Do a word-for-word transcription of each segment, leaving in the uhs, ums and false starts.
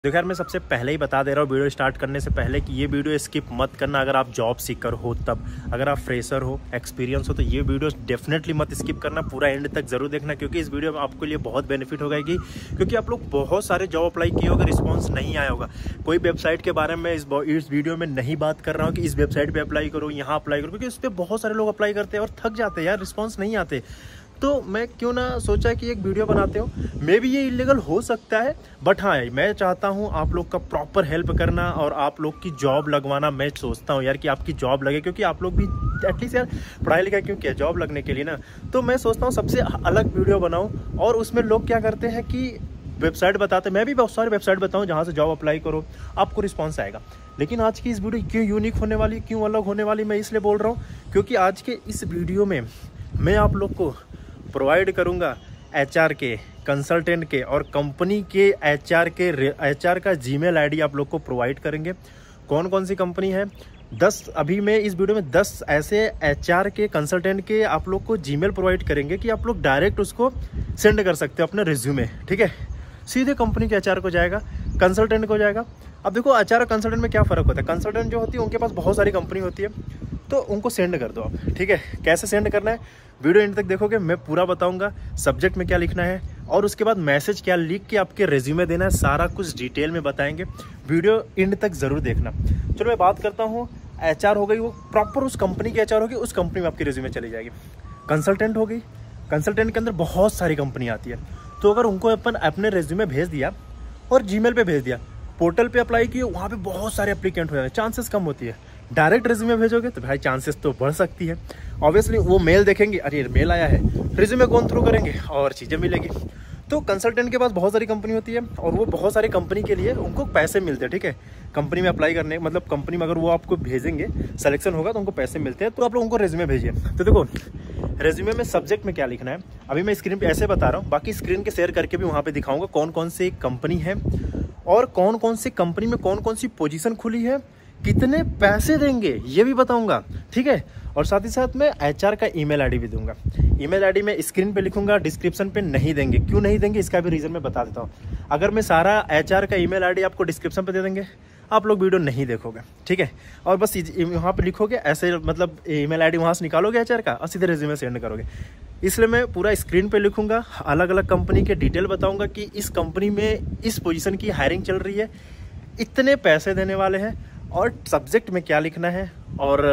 देखो यार, मैं सबसे पहले ही बता दे रहा हूँ वीडियो स्टार्ट करने से पहले कि ये वीडियो स्किप मत करना। अगर आप जॉब सीकर हो, तब अगर आप फ्रेशर हो, एक्सपीरियंस हो, तो ये वीडियो डेफिनेटली मत स्किप करना, पूरा एंड तक जरूर देखना, क्योंकि इस वीडियो में आपके लिए बहुत बेनिफिट होगा। कि क्योंकि आप लोग बहुत सारे जॉब अप्लाई किए होगा, रिस्पॉन्स नहीं आया होगा। कोई वेबसाइट के बारे में इस इस वीडियो में नहीं बात कर रहा हूँ कि इस वेबसाइट पर अप्लाई करो, यहाँ अप्लाई करो, क्योंकि उस पर बहुत सारे लोग अप्लाई करते हैं और थक जाते हैं यार, रिस्पॉन्स नहीं आते। तो मैं क्यों ना सोचा कि एक वीडियो बनाते हो। मे भी ये इलीगल हो सकता है, बट हाँ मैं चाहता हूँ आप लोग का प्रॉपर हेल्प करना और आप लोग की जॉब लगवाना। मैं सोचता हूँ यार कि आपकी जॉब लगे, क्योंकि आप लोग भी एटलीस्ट यार पढ़ाई लिखाई क्यों किया, जॉब लगने के लिए ना। तो मैं सोचता हूँ सबसे अलग वीडियो बनाऊँ। और उसमें लोग क्या करते हैं कि वेबसाइट बताते, मैं भी बहुत सारे वेबसाइट बताऊँ जहाँ से जॉब अप्लाई करो, आपको रिस्पॉन्स आएगा। लेकिन आज की इस वीडियो क्यों यूनिक होने वाली, क्यों अलग होने वाली, मैं इसलिए बोल रहा हूँ क्योंकि आज के इस वीडियो में मैं आप लोग को प्रोवाइड करूंगा एचआर के, कंसल्टेंट के और कंपनी के एचआर के एचआर का जीमेल आईडी आप लोग को प्रोवाइड करेंगे। कौन कौन सी कंपनी है, दस अभी मैं इस वीडियो में दस ऐसे एचआर के, कंसल्टेंट के आप लोग को जीमेल प्रोवाइड करेंगे कि आप लोग डायरेक्ट उसको सेंड कर सकते हो अपने रिज्यूमे। ठीक है, सीधे कंपनी के एचआर को जाएगा, कंसल्टेंट को जाएगा। अब देखो एचआर और कंसल्टेंट में क्या फ़र्क होता है। कंसल्टेंट जो होती है उनके पास बहुत सारी कंपनी होती है, तो उनको सेंड कर दो आप। ठीक है, कैसे सेंड करना है वीडियो एंड तक देखोगे, मैं पूरा बताऊंगा। सब्जेक्ट में क्या लिखना है और उसके बाद मैसेज क्या लिख के आपके रेज्यूमे देना है, सारा कुछ डिटेल में बताएंगे। वीडियो एंड तक जरूर देखना। चलो मैं बात करता हूँ। एचआर हो गई, वो प्रॉपर उस कंपनी की एचआर होगी, उस कंपनी में आपकी रेज्यूमे चली जाएगी। कंसल्टेंट हो गई, कंसल्टेंट के अंदर बहुत सारी कंपनी आती है। तो अगर उनको अपन अपने रेज्यूमे भेज दिया और जीमेल पे भेज दिया, पोर्टल पे अप्लाई किए, वहाँ पे बहुत सारे एप्लीकेंट हो जाते हैं, चांसेस कम होती है। डायरेक्ट रेज्यूमे भेजोगे तो भाई चांसेस तो बढ़ सकती है। ऑब्वियसली वो मेल देखेंगे, अरे मेल आया है, रेज्यूमे कौन थ्रू करेंगे और चीज़ें मिलेगी। तो कंसल्टेंट के पास बहुत सारी कंपनी होती है और वो बहुत सारी कंपनी के लिए उनको पैसे मिलते हैं। ठीक है, कंपनी में अप्लाई करने, मतलब कंपनी में अगर वो आपको भेजेंगे, सिलेक्शन होगा तो उनको पैसे मिलते हैं। तो आप लोग उनको रेज्यूमे भेजिए। तो देखो रेज्यूमे में सब्जेक्ट में क्या लिखना है, अभी मैं स्क्रीन पे ऐसे बता रहा हूँ, बाकी स्क्रीन के शेयर करके भी वहाँ पे दिखाऊंगा कौन कौन सी कंपनी है और कौन कौन सी कंपनी में कौन कौन सी पोजीशन खुली है, कितने पैसे देंगे ये भी बताऊंगा। ठीक है, और साथ ही साथ मैं एचआर का ईमेल आईडी भी दूंगा। ईमेल आईडी मैं स्क्रीन पे लिखूंगा, डिस्क्रिप्शन पे नहीं देंगे। क्यों नहीं देंगे इसका भी रीज़न मैं बता देता हूँ। अगर मैं सारा एचआर का ईमेल आईडी आपको डिस्क्रिप्शन पे दे देंगे, आप लोग वीडियो नहीं देखोगे। ठीक है, और बस वहाँ पे लिखोगे ऐसे, मतलब ईमेल आईडी वहाँ से निकालोगे एचआर का और सीधे रिज्यूमे सेंड करोगे। इसलिए मैं पूरा स्क्रीन पे लिखूंगा, अलग अलग कंपनी के डिटेल बताऊंगा कि इस कंपनी में इस पोजीशन की हायरिंग चल रही है, इतने पैसे देने वाले हैं, और सब्जेक्ट में क्या लिखना है और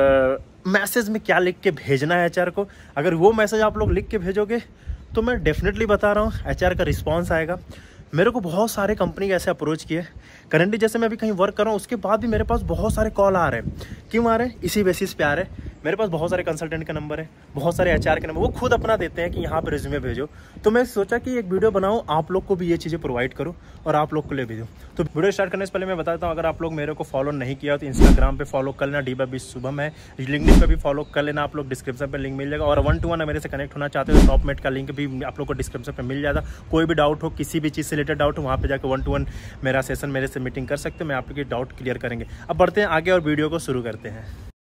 मैसेज में क्या लिख के भेजना है एचआर को। अगर वो मैसेज आप लोग लिख के भेजोगे तो मैं डेफिनेटली बता रहा हूँ एचआर का रिस्पांस आएगा। मेरे को बहुत सारे कंपनी ऐसे अप्रोच किए करेंटली, जैसे मैं अभी कहीं वर्क कर रहा हूँ उसके बाद भी मेरे पास बहुत सारे कॉल आ रहे हैं। क्यों आ रहे हैं, इसी बेसिस पे आ रहे हैं। मेरे पास बहुत सारे कंसल्टेंट का नंबर है, बहुत सारे एचआर के नंबर, वो खुद अपना देते हैं कि यहाँ पे रिज्यूमे भेजो। तो मैं सोचा कि एक वीडियो बनाऊँ, आप लोग को भी ये चीज़ें प्रोवाइड करूँ और आप लोग को ले भेजूँ। तो वीडियो स्टार्ट करने से पहले मैं बताता हूँ, अगर आप लोग मेरे को फॉलो नहीं किया तो इंस्टाग्राम पे फॉलो कर लेना, डी बाई शुभम है। लिंक्डइन पे भी फॉलो कर लेना आप लोग, डिस्क्रिप्शन पे लिंक मिल जाएगा। और वन टू वन मेरे से कनेक्ट होना चाहते हो तो टॉपमेट का लिंक भी आप लोग को डिस्क्रिप्शन पे मिल जाएगा। कोई भी डाउट हो, किसी भी चीज़ से रिलेटेड डाउट हो, वहाँ पे जाकर वन टू वन मेरा सेशन मेरे से मीटिंग कर सकते हो, मैं आप लोग के डाउट क्लियर करेंगे। अब बढ़ते हैं आगे और वीडियो को शुरू करते हैं।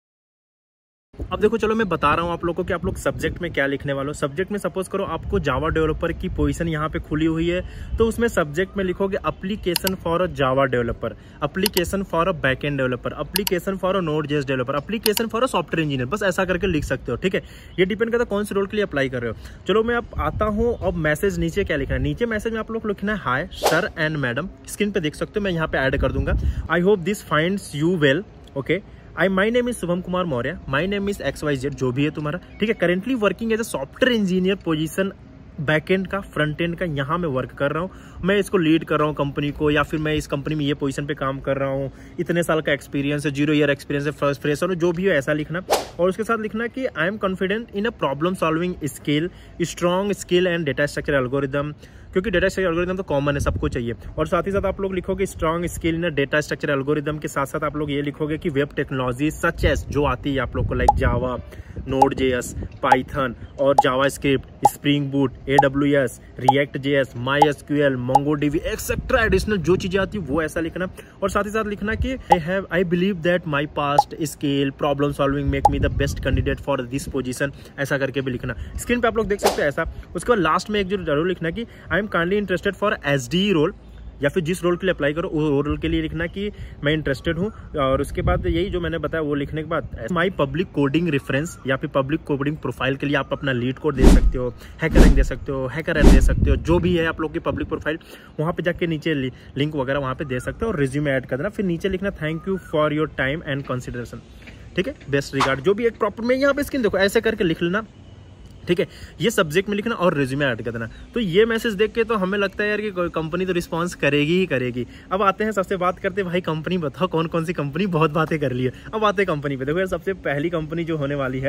अब देखो चलो मैं बता रहा हूँ आप लोगों को कि आप लोग सब्जेक्ट में क्या लिखने वाले हो। सब्जेक्ट में सपोज करो आपको जावा डेवलपर की पोजीशन यहाँ पे खुली हुई है, तो उसमें सब्जेक्ट में लिखोगे application for a Java developer, application for a backend developer, application for a Node JS developer, application for a software engineer, बस ऐसा करके लिख सकते हो। ठीक है, ये डिपेंड करता है कौन से रोल के लिए अप्लाई कर रहे हो। चलो मैं अब आता हूँ। अब मैसेज नीचे क्या लिखना है, नीचे मैसेज में आप लोग को लिखना है hi sir and madam. Screen पे देख सकते हो, मैं यहाँ पे ऐड कर दूंगा। I hope this finds you well. Okay, I my name is Shubham Kumar Maurya, my name is X Y Z, जो भी है तुम्हारा। ठीक है, currently working as a software engineer position, backend का, फ्रंट एंड का, यहाँ मैं वर्क कर रहा हूँ। मैं इसको लीड कर रहा हूँ कंपनी को, या फिर मैं इस कंपनी में ये पोजीशन पे काम कर रहा हूँ। इतने साल का एक्सपीरियंस है, जीरो ईयर एक्सपीरियंस है, फर्स्ट फ्रेशर हो, जो भी हो ऐसा लिखना। और उसके साथ लिखना कि I am confident in a problem solving skill, strong skill and data structure algorithm, क्योंकि डेटा स्ट्रक्चर एल्गोरिदम तो कॉमन है, सबको चाहिए। और साथ ही साथ आप लोग लिखोगे strong skill in data structure algorithm के साथ साथ आप लोग ये लिखोगे कि वेब टेक्नोलॉजी सच एस, जो आती है आप लोग को, like Java, Node JS, Python और JavaScript, Spring Boot, AWS, React JS, MySQL, MongoDB etcetera additional जो चीजें आती है वो ऐसा लिखना। और साथ ही साथ लिखना कि I have I believe that my past skill problem solving make me the best candidate for this position, ऐसा करके भी लिखना। स्क्रीन पे आप लोग देख सकते हैं ऐसा। उसके बाद लास्ट में एक जो जरूर लिखना कि I am kindly interested for SD role, या फिर जिस रोल के लिए अप्लाई करो वो रोल के लिए लिखना कि मैं इंटरेस्टेड हूँ। और उसके बाद यही जो मैंने बताया वो लिखने के बाद माई पब्लिक कोडिंग रेफरेंस या फिर पब्लिक कोडिंग प्रोफाइल के लिए आप अपना लीड कोड दे सकते हो, हैकर रैंक दे सकते हो, हैकर रैंक दे सकते हो, जो भी है आप लोग की पब्लिक प्रोफाइल वहाँ पे जाके नीचे लिंक वगैरह वहाँ पे दे सकते हो और रिज्यूमे ऐड कर देना। फिर नीचे लिखना thank you for your time and consideration, ठीक है, बेस्ट रिगार्ड, जो भी एक प्रॉपर में यहाँ पे स्क्रीन देखो ऐसे करके लिख लेना, ठीक है। ये सब्जेक्ट में लिखना और रिज्यूमे ऐड कर देना। तो ये मैसेज देख के तो हमें लगता है यार कि कंपनी तो रिस्पांस करेगी ही करेगी। अब आते हैं सबसे बात करते हैं भाई कंपनी बताओ कौन कौन सी कंपनी, बहुत बातें कर ली है। अब आते हैं कंपनी पे। देखो यार सबसे पहली कंपनी जो होने वाली है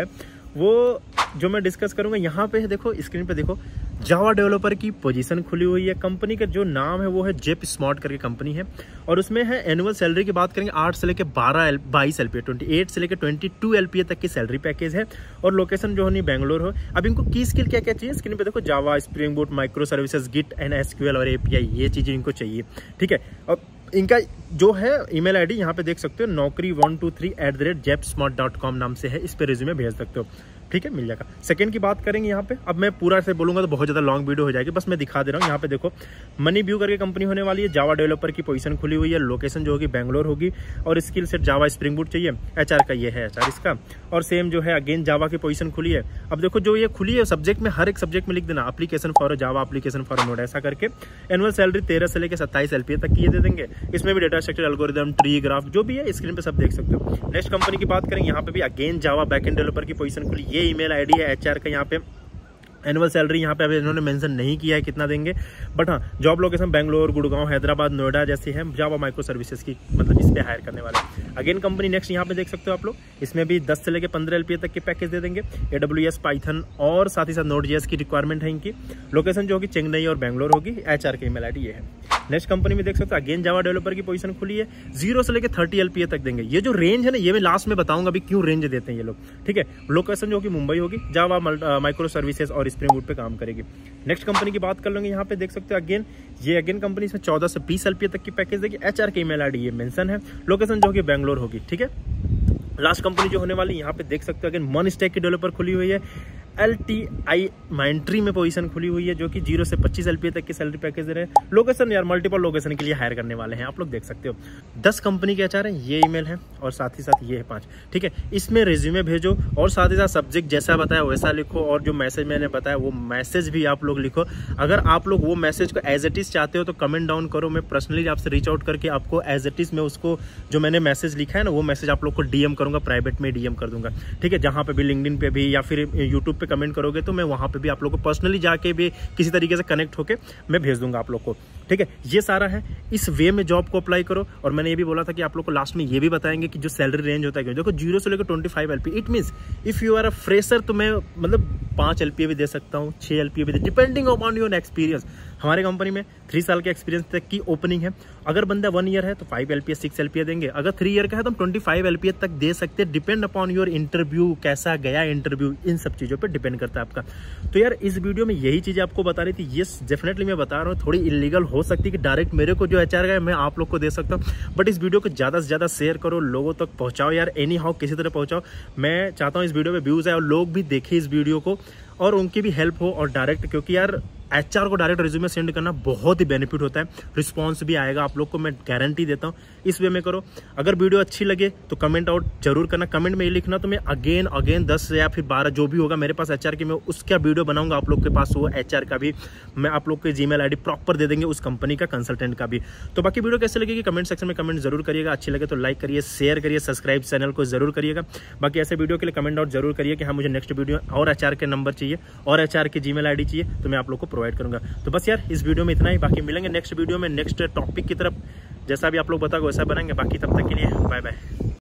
वो जो मैं डिस्कस करूंगा यहाँ पे है, देखो स्क्रीन पे देखो जावा डेवलपर की पोजीशन खुली हुई है। कंपनी का जो नाम है वो है जेप स्मार्ट करके कंपनी है और उसमें है एनुअल सैलरी की बात करेंगे आठ से लेकर बारह बाईस L P A twenty eight से लेकर twenty two L P A तक की सैलरी पैकेज है और लोकेशन जो होनी बेंगलोर हो। अब इनको की स्किल क्या क्या चाहिए स्क्रीन पे देखो, Java, spring Boot, microservices, Git and SQL और एपीआई, ये चीजें इनको चाहिए, ठीक है। और इनका जो है ईमेल आईडी यहाँ पे देख सकते हो नौकरी one two three at the rate jep smart dot com नाम से है, इस पे रिज्यूमे भेज सकते हो, ठीक है, मिल जाएगा। सेकंड की बात करेंगे यहाँ पे, अब मैं पूरा से बोलूंगा तो बहुत ज्यादा लॉन्ग वीडियो हो जाएगी, बस मैं दिखा दे रहा हूँ। यहाँ पे देखो मनी व्यू करके कंपनी होने वाली है, जावा डेवलपर की पोजीशन खुली हुई है, लोकेशन जो होगी बेंगलोर होगी और skill set Java spring boot चाहिए। एचआर का ये है एचआर इसका और सेम जो है अगेन जावा की पोजीशन खुली है। अब देखो जो ये खुली है सब्जेक्ट में हर एक सब्जेक्ट में लिख देना application for Java, application for node, ऐसा करके। एनुअल सैलरी तेरह से लेकर सत्ताईस एलपीए तक की ये दे देंगे। इसमें भी data structure, algorithm, tree, graph जो भी है स्क्रीन पे सब देख सकते हो। नेक्स्ट कंपनी की बात करें, यहाँ पे भी अगेन जावा बैकएंड डेवलपर की पोजीशन खुली, ये ईमेल आईडी है एचआर का। यहाँ पे एनुअल सैलरी यहाँ पे अभी इन्होंने मेंशन नहीं किया है कितना देंगे, बट हाँ जॉब लोकेशन बेंगलोर, गुड़गांव, हैदराबाद, नोएडा जैसी है। जावा माइक्रो सर्विसेज की मतलब इस पे हायर करने वाले अगेन कंपनी। नेक्स्ट यहाँ पे देख सकते हो आप लोग, इसमें भी दस से लेकर पंद्रह एलपीए तक के पैकेज दे देंगे। एडब्ल्यूएस, पाइथन और साथ ही साथ नोड जेएस की रिक्वायरमेंट है इनकी। लोकेशन जो होगी चेन्नई और बेंगलोर होगी। एचआर की ईमेल आईडी ये है। नेक्स्ट कंपनी में देख सकते हो अगेन जावा डेवलपर की पोजीशन खुली है, जीरो से लेकर थर्टी एलपीए तक देंगे। ये जो रेंज है ना ये मैं लास्ट में बताऊंगा अभी क्यों रेंज देते हैं ये लोग, ठीक है। लोकेशन जो होगी मुंबई होगी। जावा माइक्रो सर्विसेज और स्प्रिंग बूट पे काम करेगी। नेक्स्ट कंपनी की बात कर लेंगे, यहाँ पे देख सकते हो अगेन ये अगेन कंपनी इसमें चौदह से बीस एलपीए तक की पैकेज देगी। एचआर की ईमेल आईडी ये मेंशन है। लोकेशन जो होगी बेंगलोर होगी, ठीक है। लास्ट कंपनी जो होने वाली यहाँ पे देख सकते हो अगेन मन स्टैक की डेवलपर खुली हुई है। एल टी आई माइंट्री में पोजीशन खुली हुई है जो कि जीरो से पच्चीस एलपीए तक की सैलरी पैकेज दे रहे हैं। लोकेशन यार मल्टीपल लोकेशन के लिए हायर करने वाले हैं, आप लोग देख सकते हो। दस कंपनी के एचआर है, ये ईमेल है और साथ ही साथ ये है पांच, ठीक है। इसमें रिज्यूमे भेजो और साथ ही साथ सब्जेक्ट जैसा बताया वैसा लिखो और जो मैसेज मैंने बताया वो मैसेज भी आप लोग लिखो। अगर आप लोग वो मैसेज को एज इट इज चाहते हो तो कमेंट डाउन करो, मैं पर्सनली आपसे रीच आउट करके आपको एज इट इज में उसको जो मैंने मैसेज लिखा है ना वो मैसेज आप लोग को डीएम करूंगा, प्राइवेट में डीएम कर दूंगा, ठीक है। जहां पे भी लिंक्डइन पे भी या फिर यूट्यूब पे कमेंट करोगे तो मैं वहां पे भी आप लोग को पर्सनली जाके भी किसी तरीके से कनेक्ट होके मैं भेज दूंगा आप लोग को, ठीक है। ये सारा है, इस वे में जॉब को अप्लाई करो। और मैंने ये भी बोला था कि आप लोग को लास्ट में ये भी बताएंगे कि जो सैलरी रेंज होता है, देखो जीरो से लेकर twenty five LP, it means if you are a fresher तो मैं मतलब पांच एलपीए भी दे सकता हूँ, छह एलपीए भी दे, डिपेंडिंग अपॉन योर एक्सपीरियंस। हमारे कंपनी में थ्री साल के एक्सपीरियंस तक की ओपनिंग है। अगर बंदा वन ईयर है तो फाइव एलपीए, सिक्स एलपीए देंगे। अगर थ्री ईयर का है तो हम ट्वेंटी फाइव एलपीए तक दे सकते हैं, डिपेंड अपॉन योर इंटरव्यू, कैसा गया इंटरव्यू, इन सब चीजों पे डिपेंड करता है आपका। तो यार इस वीडियो में यही चीजें आपको बता रही थी। यस डेफिनेटली मैं बता रहा हूँ, थोड़ी इलीगल हो सकती है कि डायरेक्ट मेरे को जो एचआर है मैं आप लोग को दे सकता हूँ, बट इस वीडियो को ज्यादा से ज्यादा शेयर करो, लोगों तक पहुंचाओ यार, एनी हाउ किसी तरह पहुंचाओ। मैं चाहता हूँ इस वीडियो में व्यूज आए और लोग भी देखें इस वीडियो को और उनकी भी हेल्प हो और डायरेक्ट, क्योंकि यार एचआर को डायरेक्ट रिज्यूमे सेंड करना बहुत ही बेनिफिट होता है, रिस्पांस भी आएगा आप लोग को, मैं गारंटी देता हूँ। इस वे में करो। अगर वीडियो अच्छी लगे तो कमेंट आउट जरूर करना, कमेंट में ये लिखना तो मैं अगेन अगेन दस या फिर बारह जो भी होगा मेरे पास एचआर की, मैं उसका वीडियो बनाऊंगा आप लोग के पास, वो एचआर का भी मैं आप लोग के जीमेल आईडी प्रॉपर दे देंगे, उस कंपनी का कंसल्टेंट का भी। तो बाकी वीडियो कैसे लगेगी कमेंट सेक्शन में कमेंट जरूर करिएगा, अच्छी लगे तो लाइक करिए, शेयर करिए, सब्सक्राइब चैनल को जरूर करिएगा। बाकी ऐसे वीडियो के लिए कमेंट आउट जरूर करिए कि हाँ मुझे नेक्स्ट वीडियो और एचआर के नंबर चाहिए और एचआर की जीमेल आईडी चाहिए, तो मैं आप लोग को प्रोवाइड करूंगा। तो बस यार इस वीडियो में इतना ही, बाकी मिलेंगे नेक्स्ट वीडियो में नेक्स्ट टॉपिक की तरफ, जैसा भी आप लोग बताओगे वैसा बनाएंगे। बाकी तब तक के लिए बाय बाय।